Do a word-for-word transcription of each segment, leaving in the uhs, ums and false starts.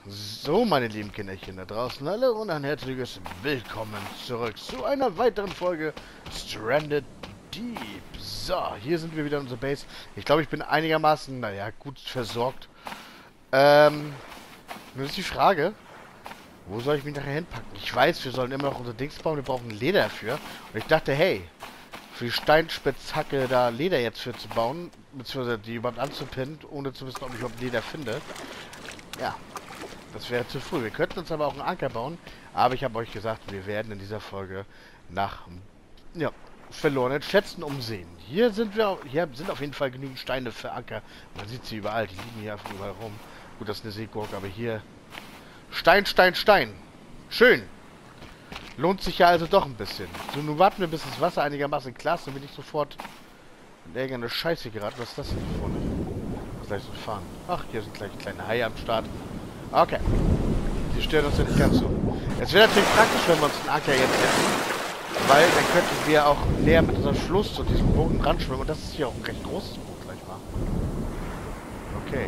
So, meine lieben Kinderchen da draußen, alle und ein herzliches Willkommen zurück zu einer weiteren Folge Stranded Deep. So, hier sind wir wieder in unserer Base. Ich glaube, ich bin einigermaßen, naja, gut versorgt. Ähm, nun ist die Frage, wo soll ich mich nachher hinpacken? Ich weiß, wir sollen immer noch unser Dings bauen, wir brauchen Leder dafür. Und ich dachte, hey, für die Steinspitzhacke da Leder jetzt für zu bauen, beziehungsweise die überhaupt anzupinnen, ohne zu wissen, ob ich überhaupt Leder finde. Ja, das wäre zu früh. Wir könnten uns aber auch einen Anker bauen. Aber ich habe euch gesagt, wir werden in dieser Folge nach ja, verlorenen Schätzen umsehen. Hier sind wir, hier sind auf jeden Fall genügend Steine für Anker. Man sieht sie überall. Die liegen hier einfach überall rum. Gut, das ist eine Seegurke, aber hier Stein, Stein, Stein. Schön. Lohnt sich ja also doch ein bisschen. So, nun warten wir, bis das Wasser einigermaßen klar ist, damit ich sofort in irgendeine Scheiße geraten. Was ist das denn hier vorne? Was gleich so fahren? Ach, hier sind gleich kleine Haie am Start. Okay. Die stören uns ja nicht ganz so. Es wäre natürlich praktisch, wenn wir uns einen Anker jetzt hätten. Weil dann könnten wir auch näher mit unserem Fluss zu diesem Boden ran schwimmen. Und das ist hier auch ein recht großes Boot gleich mal. Okay.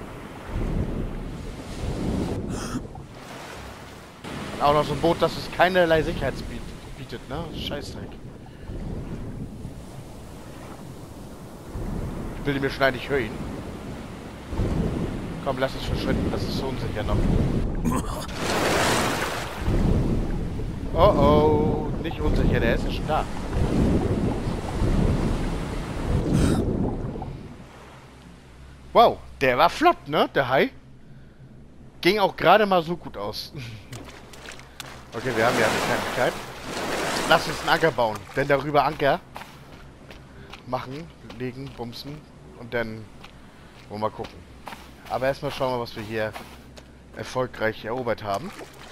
Auch noch so ein Boot, das es keinerlei Sicherheit bietet, ne? Scheißdreck. Ich will mir schneiden, ich höre ihn. Komm, lass uns verschwinden, das ist so unsicher noch. Oh oh, nicht unsicher, der ist ja schon da. Wow, der war flott, ne, der Hai? Ging auch gerade mal so gut aus. Okay, wir haben ja eine Kleinigkeit. Lass uns einen Anker bauen, denn darüber Anker machen, legen, bumsen und dann wollen wir mal gucken. Aber erstmal schauen wir, was wir hier erfolgreich erobert haben.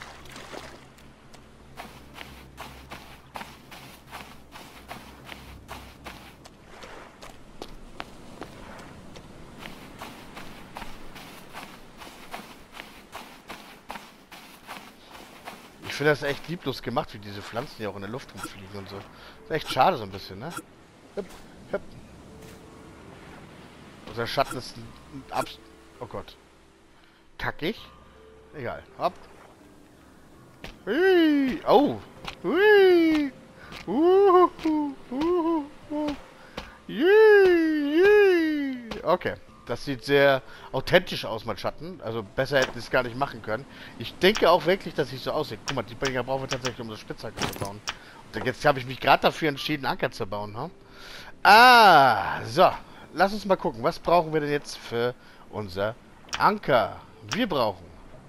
Ich finde das echt lieblos gemacht, wie diese Pflanzen hier auch in der Luft rumfliegen und so. Das ist echt schade so ein bisschen, ne? Hüpp, hüpp. Unser Schatten ist ein, ein Abs... Oh Gott. Kackig? Egal. Hopp. Hui. Oh. Hui. Uhuhu. Uhuhu. Hui. Okay. Das sieht sehr authentisch aus, mein Schatten. Also besser hätten es gar nicht machen können. Ich denke auch wirklich, dass es so aussieht. Guck mal, die Dinger brauchen wir tatsächlich, um das Spitzhacke zu bauen. Und jetzt habe ich mich gerade dafür entschieden, Anker zu bauen. Hm? Ah, so. Lass uns mal gucken, was brauchen wir denn jetzt für unser Anker? Wir brauchen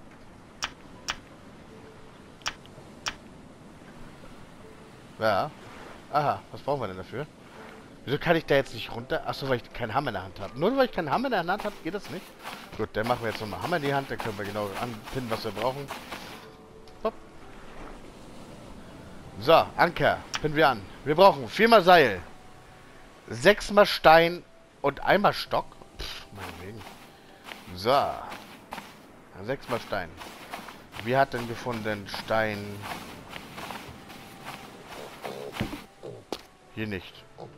ja. Aha, was brauchen wir denn dafür? Wieso kann ich da jetzt nicht runter? Achso, weil ich keinen Hammer in der Hand habe. Nur weil ich keinen Hammer in der Hand habe, geht das nicht. Gut, dann machen wir jetzt nochmal Hammer in die Hand. Dann können wir genau anpinnen, was wir brauchen. Hopp. So, Anker. Pinnen wir an. Wir brauchen viermal Seil, sechsmal Stein und einmal Stock. Pff, meinetwegen. So. Sechsmal Stein. Wie hat denn gefunden Stein? Hier nicht.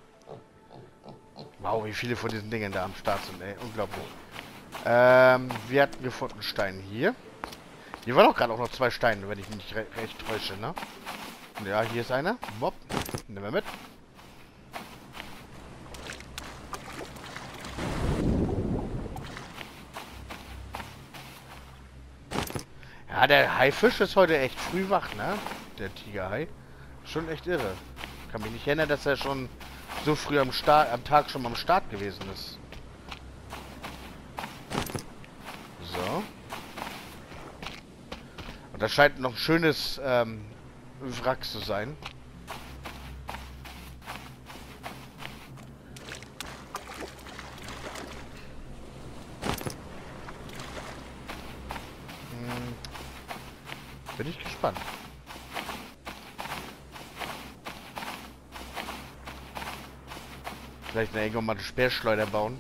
Wow, wie viele von diesen Dingen da am Start sind, ey. Unglaublich. Ähm, wir hatten gefunden Stein hier. Hier waren auch gerade auch noch zwei Steine, wenn ich mich nicht re recht täusche, ne? Ja, hier ist einer. Mob. Nehmen wir mit. Ja, der Haifisch ist heute echt früh wach, ne? Der Tigerhai. Schon echt irre. Kann mich nicht erinnern, dass er schon so früh am Start, am Tag schon mal am Start gewesen ist. So. Und das scheint noch ein schönes ähm, Wrack zu sein. Hm. Bin ich gespannt. Vielleicht irgendwann mal eine Speerschleuder bauen.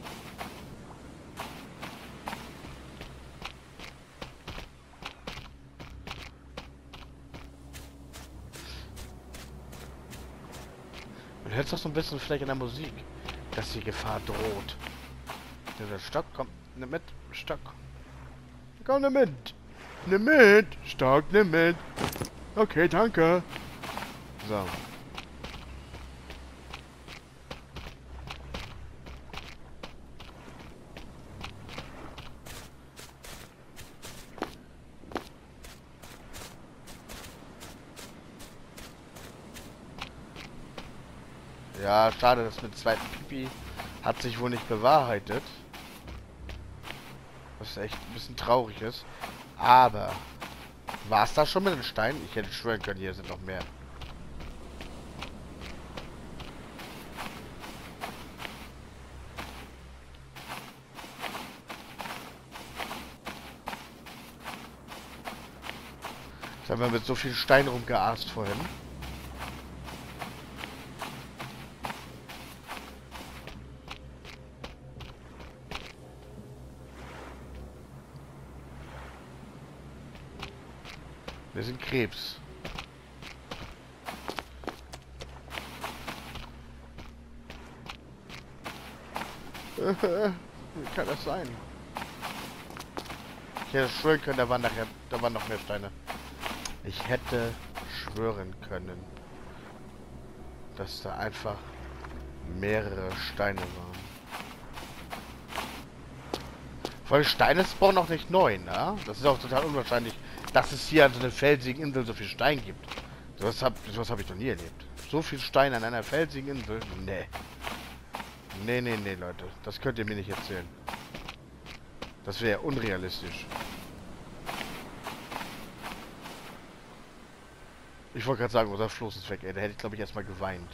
Man hört es doch so ein bisschen vielleicht in der Musik, dass die Gefahr droht. Der Stock kommt, nimm mit, Stock. Komm nimm mit. Nimm mit. Stark, nimm mit. Okay, danke. So. Ja, schade, das mit zweiten Pipi hat sich wohl nicht bewahrheitet. Was echt ein bisschen traurig ist. Aber war es das schon mit den Steinen? Ich hätte schwören können, hier sind noch mehr. Jetzt haben wir mit so viel Stein rumgeaßt vorhin. Wir sind Krebs. Wie kann das sein? Ich hätte schwören können, da waren nachher, da waren noch mehr Steine. Ich hätte schwören können, dass da einfach mehrere Steine waren. Vor allem Steine spawnen auch nicht neu, ne? Das ist auch total unwahrscheinlich, dass es hier an so einer felsigen Insel so viel Stein gibt. Das habe hab ich noch nie erlebt. So viel Stein an einer felsigen Insel? Nee. Nee, nee, nee, Leute. Das könnt ihr mir nicht erzählen. Das wäre ja unrealistisch. Ich wollte gerade sagen, unser Floß ist weg, ey. Da hätte ich, glaube ich, erstmal geweint.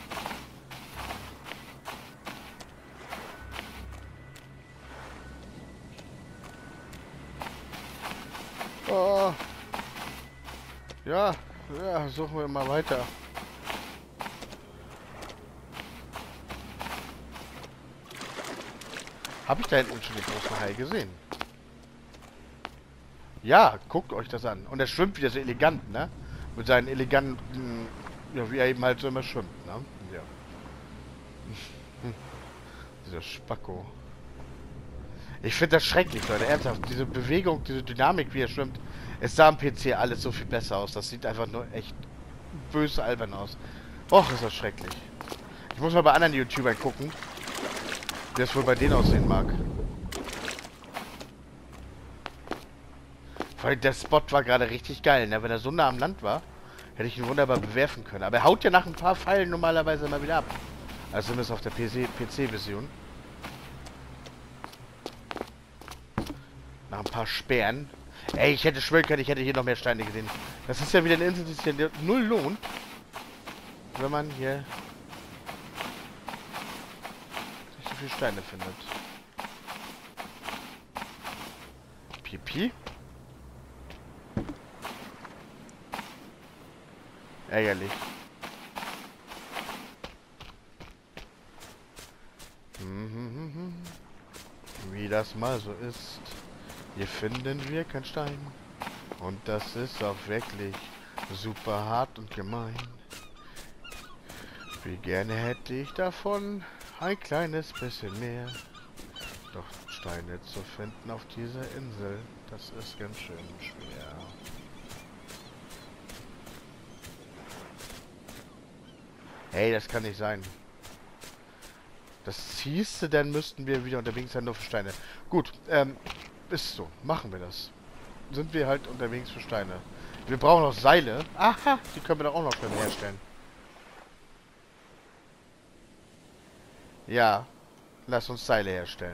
Oh. Ja, ja, suchen wir mal weiter. Habe ich da hinten schon den großen Hai gesehen? Ja, guckt euch das an. Und er schwimmt wieder so elegant, ne? Mit seinen eleganten, ja, wie er eben halt so immer schwimmt, ne? Ja. Dieser Spacko. Ich finde das schrecklich, Leute. Ernsthaft. Diese Bewegung, diese Dynamik, wie er schwimmt. Es sah am P C alles so viel besser aus. Das sieht einfach nur echt böse albern aus. Och, ist das schrecklich. Ich muss mal bei anderen YouTubern gucken, wie das wohl bei denen aussehen mag. Vor allem der Spot war gerade richtig geil, ne? Wenn er so nah am Land war, hätte ich ihn wunderbar bewerfen können. Aber er haut ja nach ein paar Pfeilen normalerweise immer wieder ab. Also zumindest auf der P C-Version. Nach ein paar Sperren. Ey, ich hätte schwören können, ich hätte hier noch mehr Steine gesehen. Das ist ja wieder eine Insel, die sich ja null lohnt. Wenn man hier nicht so viele Steine findet. Pipi. Ärgerlich. Wie das mal so ist. Hier finden wir keinen Stein. Und das ist auch wirklich super hart und gemein. Wie gerne hätte ich davon ein kleines bisschen mehr. Doch Steine zu finden auf dieser Insel, das ist ganz schön schwer. Hey, das kann nicht sein. Das hieße, dann müssten wir wieder unterwegs sein, nur für Steine. Gut, ähm, ist so. Machen wir das. Sind wir halt unterwegs für Steine. Wir brauchen noch Seile. Aha, die können wir doch auch noch schnell herstellen. Ja, lass uns Seile herstellen.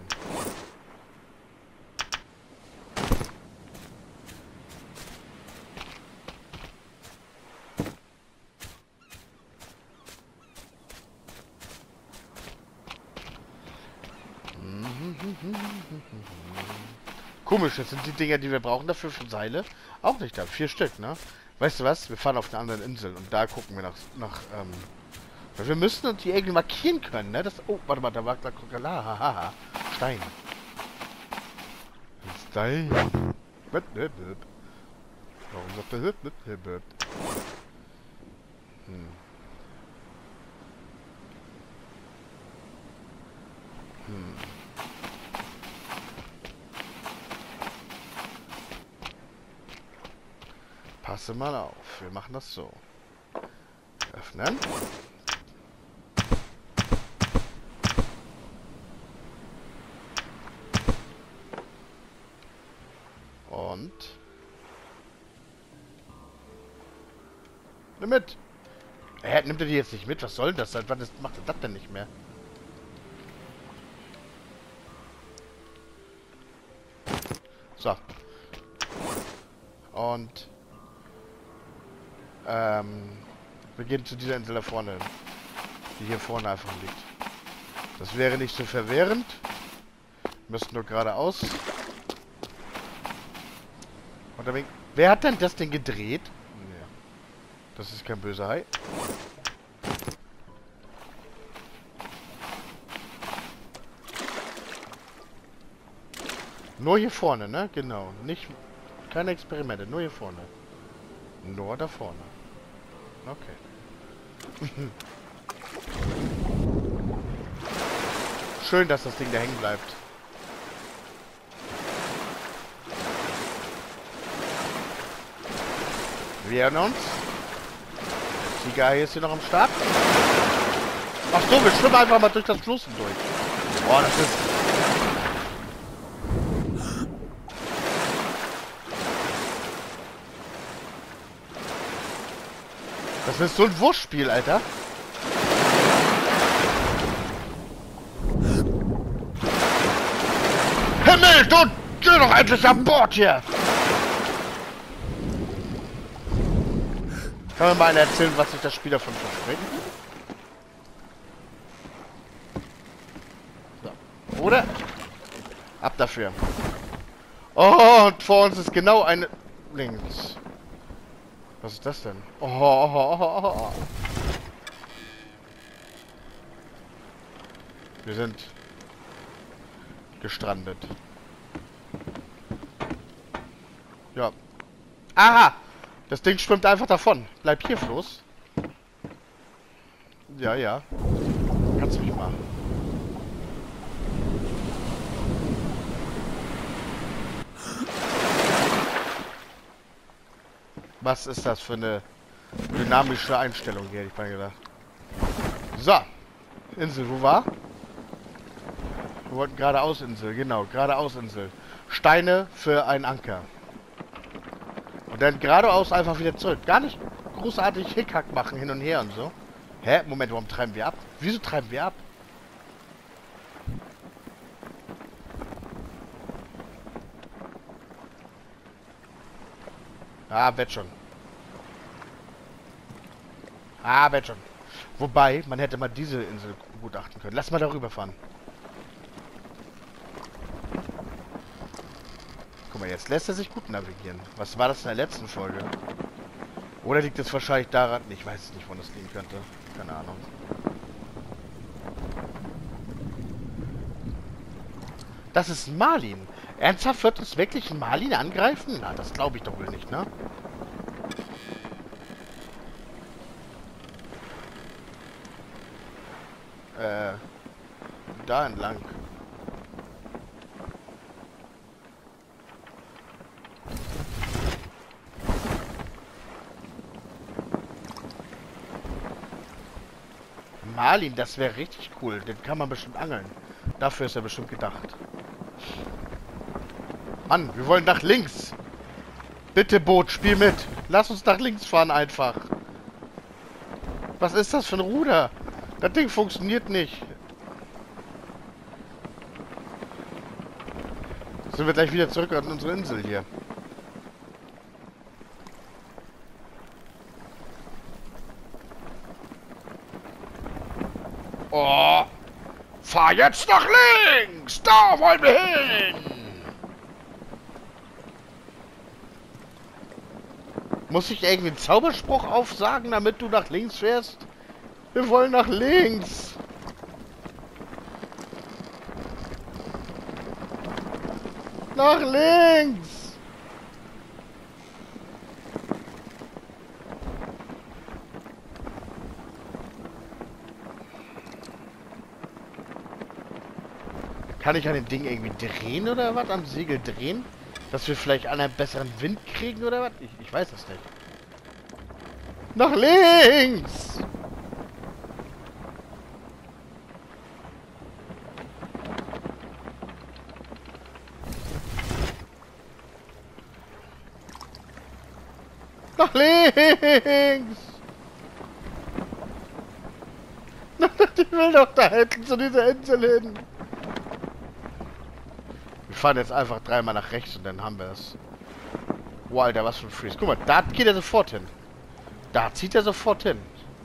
Komisch, das sind die Dinger, die wir brauchen dafür für Seile. Auch nicht da. Vier Stück, ne? Weißt du was? Wir fahren auf eine andere Insel und da gucken wir nach... nach ähm, weil wir müssen uns die irgendwie markieren können, ne? Das, oh, warte mal, da war da Krokodila. Hahaha. Stein. Stein. Warum sagt er hüp, hüp, hüp, hüp? Hm. Hm. Passe mal auf. Wir machen das so. Öffnen. Und... Nimm mit! Hä, nimmt er die jetzt nicht mit? Was soll das? Seit wann ist, macht er das denn nicht mehr? So. Und... Ähm... Wir gehen zu dieser Insel da vorne. Die hier vorne einfach liegt. Das wäre nicht so verwirrend. Wir müssten nur geradeaus. Und dann, wer hat denn das Ding gedreht? Nee. Das ist kein böser Hai. Nur hier vorne, ne? Genau. Nicht, keine Experimente, nur hier vorne. Nur da vorne. Okay. Schön, dass das Ding da hängen bleibt. Wir erinnern uns. Die Tiger ist hier noch am Start. Ach so, wir schwimmen einfach mal durch das Fluss durch. Oh, das ist... Das ist so ein Wurstspiel, Alter. Himmel, du, geh doch endlich an Bord hier! Kann mir mal einer erzählen, was sich das Spiel davon verspricht? So. Oder? Ab dafür. Oh, und vor uns ist genau eine... Links. Was ist das denn? Oh, oh, oh, oh, oh. Wir sind gestrandet. Ja. Aha! Das Ding schwimmt einfach davon. Bleib hier, Floß. Ja, ja. Kannst du mich machen. Was ist das für eine dynamische Einstellung hier, hätte ich mal gedacht. So. Insel, wo war? Wir wollten geradeaus Insel, genau, geradeaus Insel. Steine für einen Anker. Und dann geradeaus einfach wieder zurück. Gar nicht großartig Hickhack machen, hin und her und so. Hä? Moment, warum treiben wir ab? Wieso treiben wir ab? Ah, wird schon. Ah, wird schon. Wobei, man hätte mal diese Insel begutachten können. Lass mal darüber fahren. Guck mal, jetzt lässt er sich gut navigieren. Was war das in der letzten Folge? Oder liegt es wahrscheinlich daran... Ich weiß nicht, wann das liegen könnte. Keine Ahnung. Das ist Marlin. Ernsthaft wird es wirklich Marlin angreifen? Na, das glaube ich doch wohl nicht, ne? Äh, da entlang. Marlin, das wäre richtig cool. Den kann man bestimmt angeln. Dafür ist er bestimmt gedacht. Mann, wir wollen nach links. Bitte, Boot, spiel mit. Lass uns nach links fahren einfach. Was ist das für ein Ruder? Das Ding funktioniert nicht. Sind wir gleich wieder zurück an unsere Insel hier. Oh, fahr jetzt nach links! Da wollen wir hin! Muss ich irgendwie einen Zauberspruch aufsagen, damit du nach links fährst? Wir wollen nach links! Nach links! Kann ich an dem Ding irgendwie drehen oder was? Am Segel drehen? Dass wir vielleicht einen besseren Wind kriegen oder was? Ich, ich weiß das nicht. Nach links! Nach links! Ich will doch da hinten zu dieser Insel hin. Wir fahren jetzt einfach dreimal nach rechts und dann haben wir es. Wow, Alter, was für ein Freeze. Guck mal, da geht er sofort hin. Da zieht er sofort hin.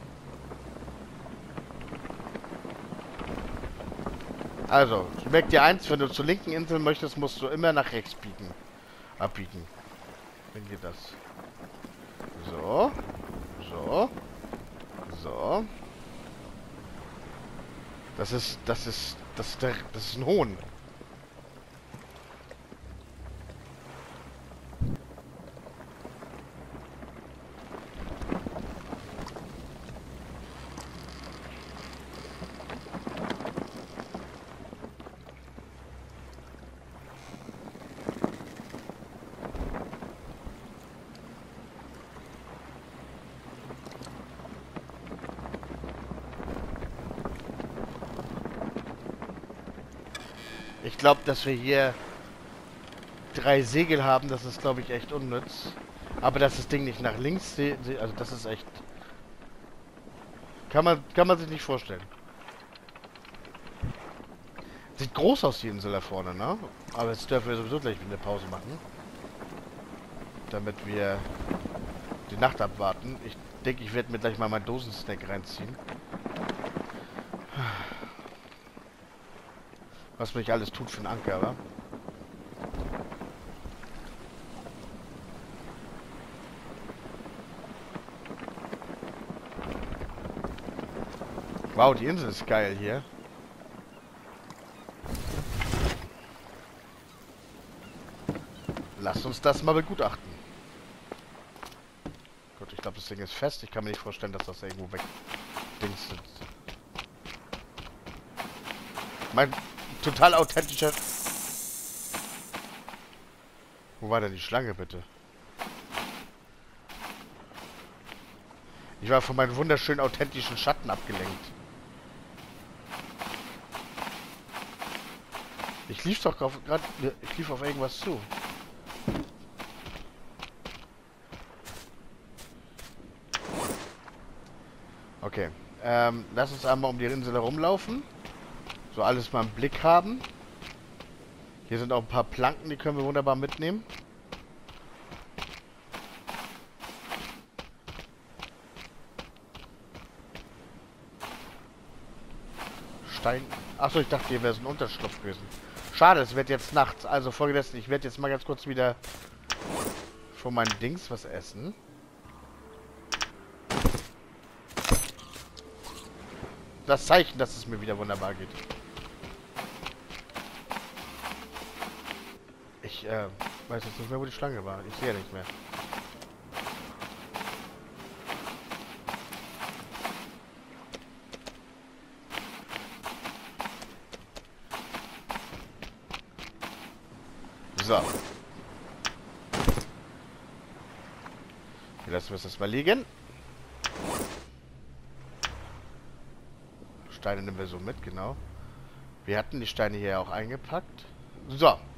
Also, merk dir eins, wenn du zur linken Insel möchtest, musst du immer nach rechts biegen. Abbiegen. Dann geht das. So. So. So. Das ist, das ist, das ist der, das ist ein Hohn. Ich glaube, dass wir hier drei Segel haben, das ist, glaube ich, echt unnütz. Aber dass das Ding nicht nach links, also das ist echt... Kann man, kann man sich nicht vorstellen. Sieht groß aus, die Insel da vorne, ne? Aber jetzt dürfen wir sowieso gleich wieder eine Pause machen. Damit wir die Nacht abwarten. Ich denke, ich werde mir gleich mal meinen Dosensnack reinziehen. Was mich alles tut für einen Anker, wa? Wow, die Insel ist geil hier. Lasst uns das mal begutachten. Gut, ich glaube, das Ding ist fest. Ich kann mir nicht vorstellen, dass das irgendwo weg Dings sitzt. Mein total authentischer... Wo war denn die Schlange, bitte? Ich war von meinen wunderschönen authentischen Schatten abgelenkt. Ich lief doch gerade... Ich lief auf irgendwas zu. Okay. Ähm, lass uns einmal um die Insel herumlaufen. So alles mal im Blick haben. Hier sind auch ein paar Planken, die können wir wunderbar mitnehmen. Stein... Achso, ich dachte, hier wäre es ein Unterschlupf gewesen. Schade, es wird jetzt nachts. Also folgendes, ich werde jetzt mal ganz kurz wieder von meinen Dings was essen. Das Zeichen, dass es mir wieder wunderbar geht. Ich äh, weiß jetzt nicht mehr, wo die Schlange war. Ich sehe nicht mehr. So. Hier lassen wir es erstmal liegen. Steine nehmen wir so mit, genau. Wir hatten die Steine hier auch eingepackt. So.